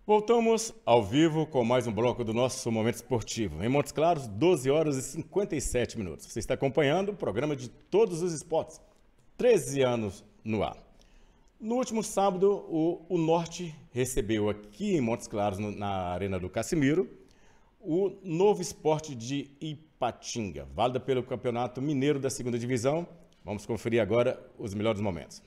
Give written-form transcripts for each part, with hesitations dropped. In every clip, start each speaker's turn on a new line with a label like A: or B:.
A: Voltamos ao vivo com mais um bloco do nosso Momento Esportivo. Em Montes Claros, 12 horas e 57 minutos. Você está acompanhando o programa de todos os esportes. 13 anos no ar. No último sábado, o Norte recebeu aqui em Montes Claros, na Arena do Cassimiro, o Novo Esporte de Ipatinga, válida pelo Campeonato Mineiro da 2ª Divisão. Vamos conferir agora os melhores momentos.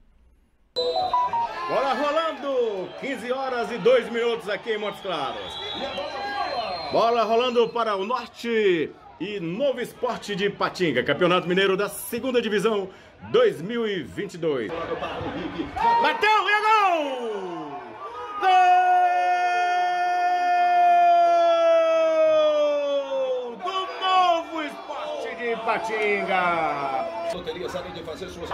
A: Bola rolando, 15 horas e 2 minutos aqui em Montes Claros. Bola rolando para o Norte e Novo Esporte de Ipatinga, Campeonato Mineiro da 2ª Divisão 2022. Bateu e é gol! Gol do Novo Esporte de Ipatinga.
B: Loteria sabe de fazer suas...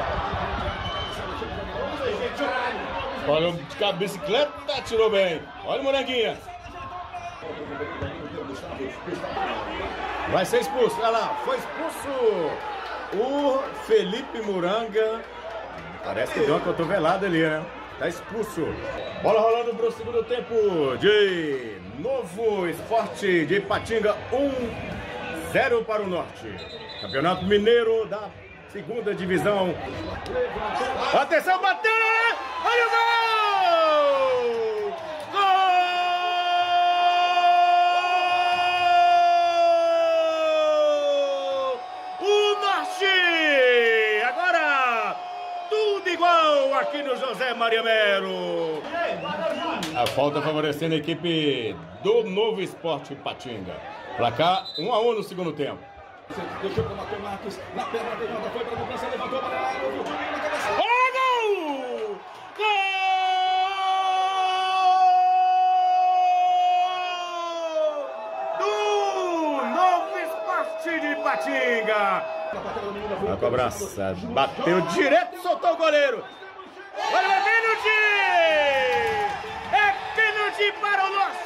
A: Olha a bicicleta, tirou bem. Olha o Moranguinha. Vai ser expulso, olha lá, foi expulso o Felipe Moranga. Parece que deu uma cotovelada ali, né? Tá expulso. Bola rolando para o segundo tempo de Novo Esporte de Ipatinga, 1-0 para o Norte. Campeonato Mineiro da 2ª Divisão. Atenção, bateu! Olha o gol! Gol! O Norte! Agora, tudo igual aqui no José Maria Melo. A falta favorecendo a equipe do Novo Esporte Ipatinga. Placar 1-1 no segundo tempo.
B: Deixou para o Matheus Marques, na perna pegada, foi para a cobrança, levantou para a área, na cabeça.
A: Olha, gol! Gol! Do Novo Esporte de Ipatinga. A cobrança bateu direto, soltou o goleiro. Olha, é pênalti! É pênalti para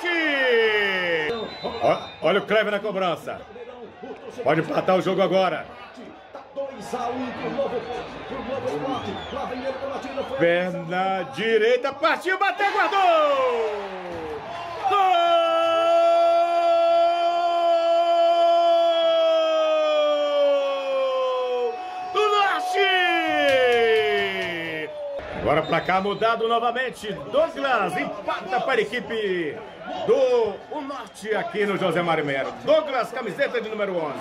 A: o Norte! Olha o Cleber na cobrança. Pode empatar o jogo agora. Perna direita, partiu, bateu, guardou! Gol! Do Norte! Agora placar mudado novamente. Douglas empata para a equipe do Norte aqui no José Maria Melo. Douglas, camiseta de número 11.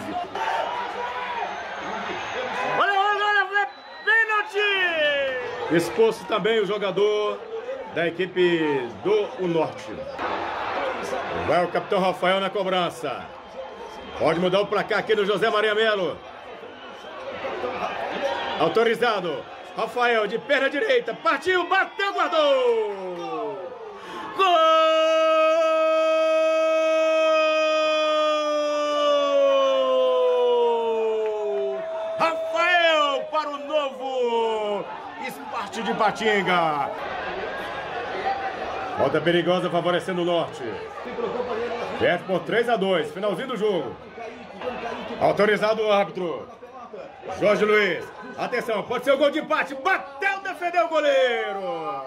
A: Olha, pênalti! Expulso também o jogador da equipe do Norte. Vai o capitão Rafael na cobrança. Pode mudar o placar aqui no José Maria Melo. Autorizado. Rafael de perna direita. Partiu, bateu, guardou! Gol! Para o Novo Esporte de Ipatinga. Volta perigosa favorecendo o Norte. Perde por 3-2. Finalzinho do jogo. Autorizado o árbitro. Jorge Luiz. Atenção, pode ser o gol de empate. Bateu, defendeu o goleiro.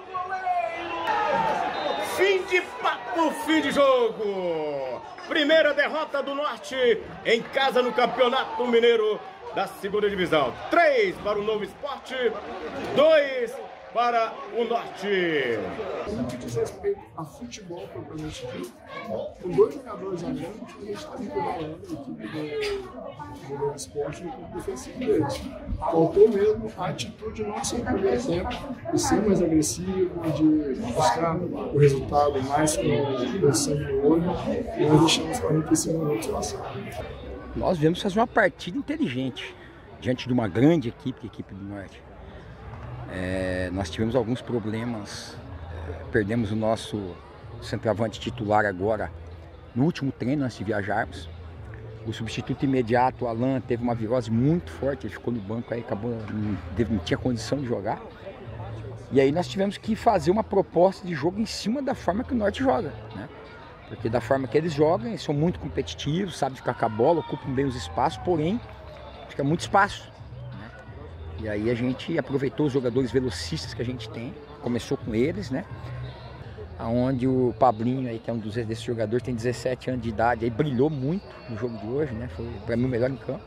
A: Fim de papo, fim de jogo. Primeira derrota do Norte em casa no Campeonato Mineiro da 2ª Divisão. 3 para o Novo Esporte, 2 para o Norte.
C: No que diz respeito a futebol propriamente dito, com 2 jogadores a menos, a gente está equivalendo a equipe do Novo Esporte no campo defensivo deles. Faltou mesmo a atitude nossa no primeiro tempo, de ser mais agressivo, de buscar o resultado mais com sangue no olho, e nós deixamos 45 minutos passar.
D: Nós viemos fazer uma partida inteligente diante de uma grande equipe, a equipe do Norte. Nós tivemos alguns problemas, perdemos o nosso centroavante titular agora no último treino antes de viajarmos. O substituto imediato, o Alan, teve uma virose muito forte, ele ficou no banco, aí acabou, não tinha condição de jogar. E aí nós tivemos que fazer uma proposta de jogo em cima da forma que o Norte joga, né? Porque da forma que eles jogam, eles são muito competitivos, sabem ficar com a bola, ocupam bem os espaços, porém, fica muito espaço, né? E aí a gente aproveitou os jogadores velocistas que a gente tem, começou com eles, né? onde o Pablinho, aí, que é um desses jogadores, tem 17 anos de idade, aí brilhou muito no jogo de hoje, né? Foi para mim o melhor em campo.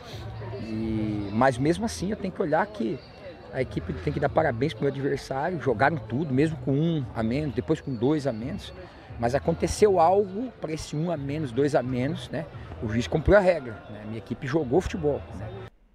D: Mas mesmo assim eu tenho que olhar que a equipe tem que dar parabéns para o meu adversário, jogaram tudo, mesmo com 1 a menos, depois com 2 a menos. Mas aconteceu algo para esse 1 a menos, 2 a menos, né? O juiz cumpriu a regra, né? Minha equipe jogou futebol, né?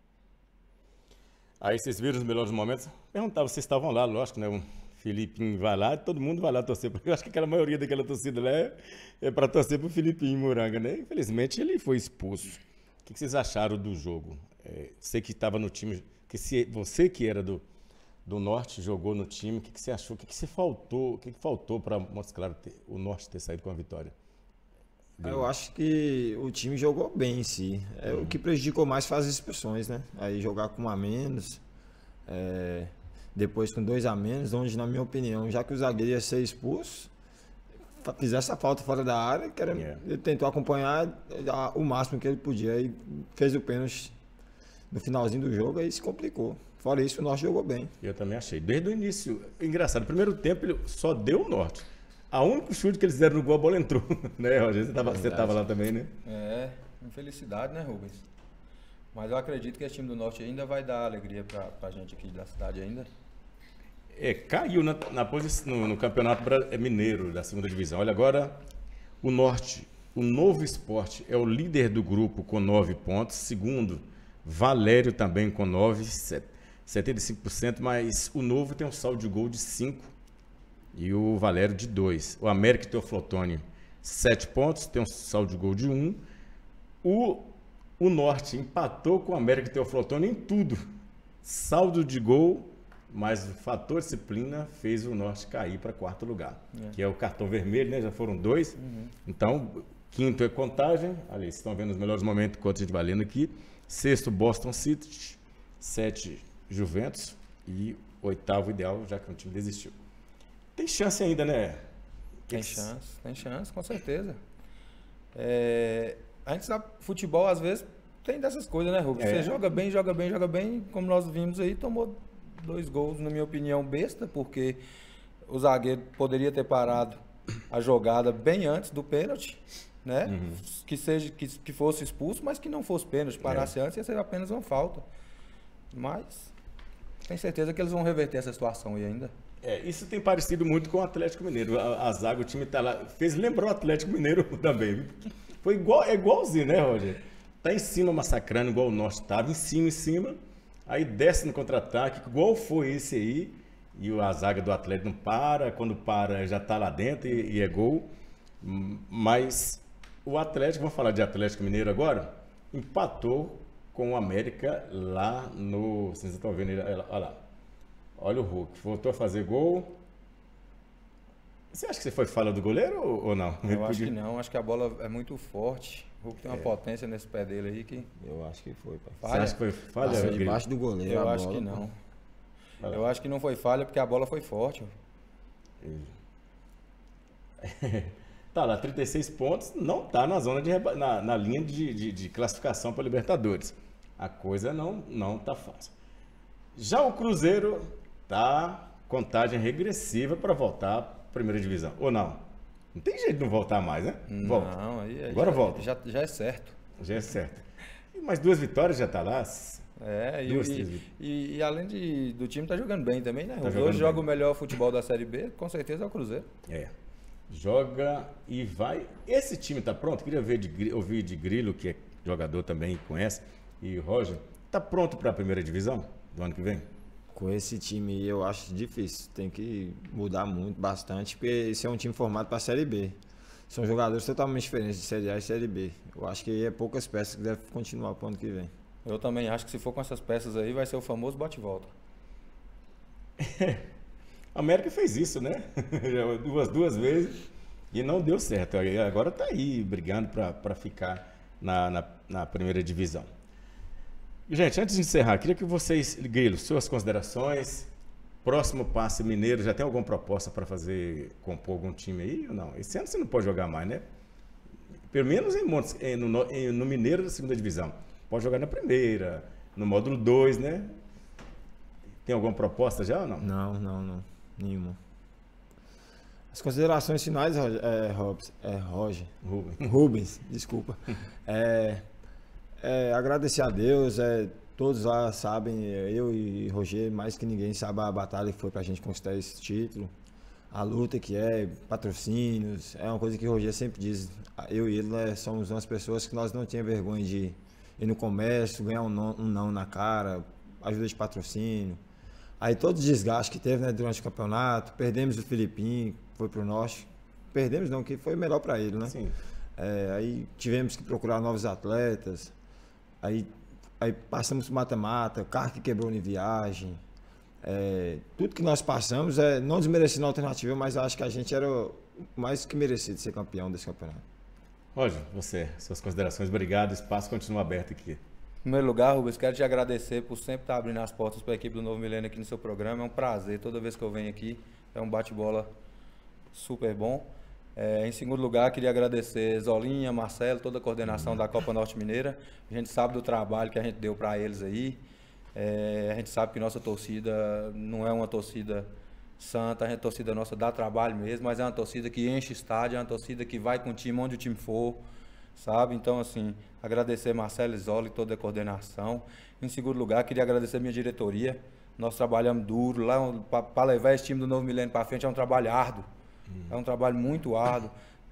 A: Aí vocês viram os melhores momentos? Perguntava, vocês estavam lá, lógico, né? O Filipinho vai lá, todo mundo vai lá torcer. Porque eu acho que aquela maioria daquela torcida lá é para torcer pro Filipinho Moranga, né? Infelizmente ele foi expulso. O que vocês acharam do jogo? Você que estava no time, você que era do Norte, jogou no time, o que você achou? O que faltou para Montes Claros o Norte ter saído com a vitória?
E: Eu acho que o time jogou bem em si. O que prejudicou mais foi as expulsões, né? Aí jogar com 1 a menos, depois com 2 a menos, onde, na minha opinião, já que o zagueiro ia ser expulso, fizesse a falta fora da área, ele tentou acompanhar o máximo que ele podia. Aí fez o pênalti no finalzinho do jogo, aí se complicou. Fora isso, o Norte jogou bem.
A: Eu também achei. Desde o início, engraçado, no primeiro tempo ele só deu o Norte. A único chute que eles deram no gol, a bola entrou, né, Roger? Você estava lá também, né?
F: Infelicidade, né, Rubens? Mas eu acredito que esse time do Norte ainda vai dar alegria pra gente aqui da cidade ainda.
A: Caiu na posição no Campeonato Mineiro da segunda divisão. Olha, agora o Norte, o Novo Esporte é o líder do grupo com 9 pontos. Segundo, Valério também com 9, 75%, mas o Novo tem um saldo de gol de 5. E o Valério de 2. O América Teoflotone, 7 pontos, tem um saldo de gol de 1. O Norte empatou com o América Teoflotone em tudo. Saldo de gol, mas o fator disciplina fez o Norte cair para 4º lugar. Que é o cartão vermelho, né? Já foram 2. Então, 5º é Contagem. Ali, vocês estão vendo os melhores momentos enquanto a gente vai lendo aqui. 6º, Boston City. 7, Juventus. E 8º, Ideal, já que o time desistiu. Tem chance ainda, né?
F: Tem chance, com certeza. A gente sabe, futebol às vezes tem dessas coisas, né, Rubens? Você joga bem, como nós vimos aí, tomou 2 gols, na minha opinião, besta, porque o zagueiro poderia ter parado a jogada bem antes do pênalti, né? Que fosse expulso, mas que não fosse pênalti, parasse antes, ia ser apenas uma falta. Mas tenho certeza que eles vão reverter essa situação aí ainda.
A: Isso tem parecido muito com o Atlético Mineiro. A zaga, o time tá lá, lembrou o Atlético Mineiro também, viu? Foi igualzinho, né, Roger? Tá em cima massacrando, igual o Norte estava, em cima, aí desce no contra-ataque, igual foi esse aí, e a zaga do Atlético não para, quando para já tá lá dentro e é gol. Mas o Atlético, vamos falar de Atlético Mineiro agora, empatou com o América lá no... Vocês estão vendo ele, olha lá. Olha o Hulk, voltou a fazer gol. Você acha que foi falha do goleiro ou não?
F: Eu acho que não, acho que a bola é muito forte. O Hulk tem uma potência nesse pé dele aí que...
E: Eu acho que foi, pai.
A: Você acha que foi falha?
E: Passou debaixo do goleiro.
F: Eu acho que não. Eu acho que não foi falha porque a bola foi forte.
A: Tá lá, 36 pontos, não tá na zona na linha de classificação para Libertadores. A coisa não tá fácil. Já o Cruzeiro tá contagem regressiva para voltar à primeira divisão. Ou não? Não tem jeito de não voltar mais, né? Volta.
F: Não, aí
A: agora volta.
F: Já é certo.
A: Já é certo. E mais 2 vitórias já tá lá.
F: E além do time tá jogando bem também, né? Os dois jogam o melhor futebol da Série B, com certeza é o Cruzeiro.
A: Joga e vai. Esse time tá pronto? Queria ouvir de Grilo, que é jogador também, conhece, e Roger. Tá pronto para a primeira divisão do ano que vem?
E: Com esse time eu acho difícil. Tem que mudar bastante, porque esse é um time formado para a Série B. São jogadores totalmente diferentes de Série A e Série B. Eu acho que é poucas peças que devem continuar para o ano que vem.
F: Eu também acho que se for com essas peças aí, vai ser o famoso bate-volta.
A: A América fez isso, né? duas vezes e não deu certo. Agora está aí brigando para ficar na primeira divisão. Gente, antes de encerrar, queria que vocês, Grilo, suas considerações. Próximo passe mineiro, já tem alguma proposta para compor algum time aí ou não? Esse ano você não pode jogar mais, né? Pelo menos no Mineiro da segunda divisão. Pode jogar na primeira, no módulo 2, né? Tem alguma proposta já ou não?
E: Não. Nenhuma. As considerações finais, Rubens, desculpa. Agradecer a Deus, todos lá sabem, eu e Roger, mais que ninguém, sabe a batalha que foi pra gente conquistar esse título. A luta que patrocínios, é uma coisa que o Roger sempre diz. Eu e ele, né, somos umas pessoas que nós não tínhamos vergonha de ir no comércio, ganhar um não na cara, ajuda de patrocínio. Aí todo o desgaste que teve, né, durante o campeonato, perdemos o Filipinho, foi pro norte. Perdemos não, que foi melhor para ele, né?
A: Sim.
E: Aí tivemos que procurar novos atletas. Aí passamos por mata-mata, carro que quebrou em viagem. Tudo que nós passamos, não desmerecendo a alternativa, mas acho que a gente era mais que merecido ser campeão desse campeonato.
A: Roger, suas considerações, obrigado, o espaço continua aberto aqui.
F: Em primeiro lugar, Rubens, quero te agradecer por sempre estar abrindo as portas para a equipe do Novo Milênio aqui no seu programa. É um prazer, toda vez que eu venho aqui, é um bate-bola super bom. Em segundo lugar, queria agradecer Zolinha, Marcelo, toda a coordenação da Copa Norte Mineira. A gente sabe do trabalho que a gente deu para eles aí. A gente sabe que nossa torcida não é uma torcida santa, a torcida nossa dá trabalho mesmo, mas é uma torcida que enche estádio, é uma torcida que vai com o time onde o time for, sabe? Então, assim, agradecer Marcelo e Zoli, toda a coordenação. Em segundo lugar, queria agradecer a minha diretoria. Nós trabalhamos duro lá para levar esse time do Novo Milênio para frente, é um trabalho árduo. É um trabalho muito árduo.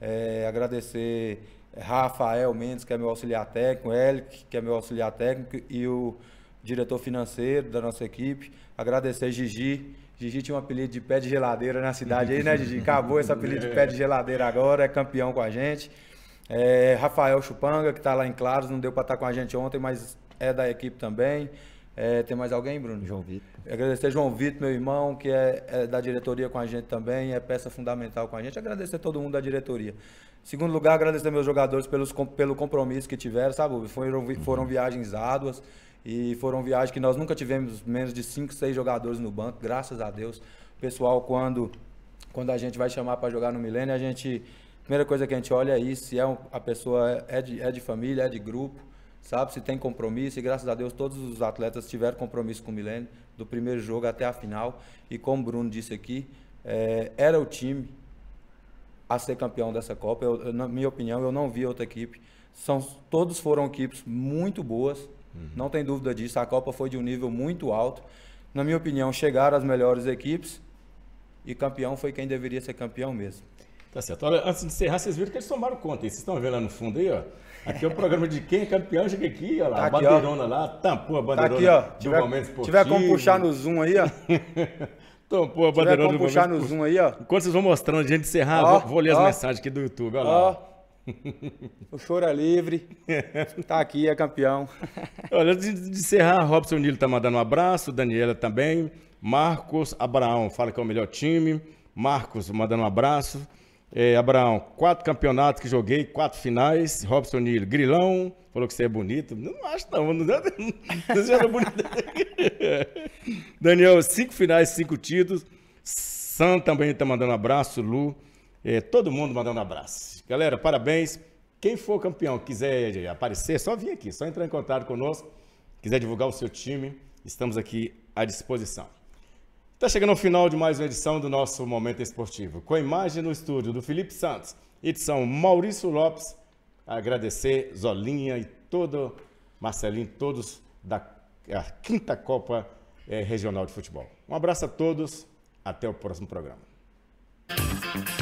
F: Agradecer Rafael Mendes, que é meu auxiliar técnico, Elic, que é meu auxiliar técnico, e o diretor financeiro da nossa equipe. Agradecer Gigi. Gigi tinha um apelido de pé de geladeira na cidade aí, né, Gigi? Acabou esse apelido de pé de geladeira agora, é campeão com a gente. Rafael Chupanga, que está lá em Claros, não deu para estar com a gente ontem, mas é da equipe também. Tem mais alguém, Bruno?
E: João Vitor.
F: Agradecer João Vitor, meu irmão, que é da diretoria com a gente também, é peça fundamental com a gente. Agradecer todo mundo da diretoria. Em segundo lugar, agradecer meus jogadores pelo compromisso que tiveram, sabe? Foram viagens árduas e foram viagens que nós nunca tivemos menos de 5, 6 jogadores no banco, graças a Deus. O pessoal, quando a gente vai chamar para jogar no Milênio, a primeira coisa que a gente olha é isso, se a pessoa é de família, é de grupo, sabe, se tem compromisso, e graças a Deus todos os atletas tiveram compromisso com o Milênio, do primeiro jogo até a final, e como o Bruno disse aqui, era o time a ser campeão dessa Copa. Na minha opinião, eu não vi outra equipe, todos foram equipes muito boas, não tem dúvida disso, a Copa foi de um nível muito alto. Na minha opinião, chegaram as melhores equipes, e campeão foi quem deveria ser campeão mesmo.
A: Tá certo. Olha, antes de encerrar, vocês viram que eles tomaram conta. Vocês estão vendo lá no fundo aí, ó. Aqui é o programa de quem é campeão, chega aqui, ó lá. Tá aqui, a bandeirona, ó. Lá, tampou a bandeirona
F: tá aqui, ó.
A: do Momento Esportivo.
F: Tiver como puxar no zoom aí, ó.
A: Tampou a bandeirona do Momento
F: puxar no zoom aí, ó.
A: Enquanto vocês vão mostrando, a gente encerrar, vou ler as mensagens aqui do YouTube, ó lá.
F: O choro é livre. Tá aqui, é campeão.
A: Olha, antes de encerrar, Robson Nilo tá mandando um abraço, Daniela também. Marcos Abraão fala que é o melhor time. Marcos mandando um abraço. Abraão, 4 campeonatos que joguei, 4 finais. Robson Nilo, Grilão, falou que você é bonito. Não acho não, não você era bonito. Daniel, 5 finais, 5 títulos. Sam também está mandando um abraço, Lu. Todo mundo mandando um abraço. Galera, parabéns. Quem for campeão, quiser aparecer, só vir aqui, só entrar em contato conosco. Quiser divulgar o seu time, estamos aqui à disposição. Está chegando ao final de mais uma edição do nosso Momento Esportivo. Com a imagem no estúdio do Felipe Santos, edição Maurício Lopes. Agradecer Zolinha e todo Marcelinho, todos da 5ª Copa Regional de Futebol. Um abraço a todos, até o próximo programa.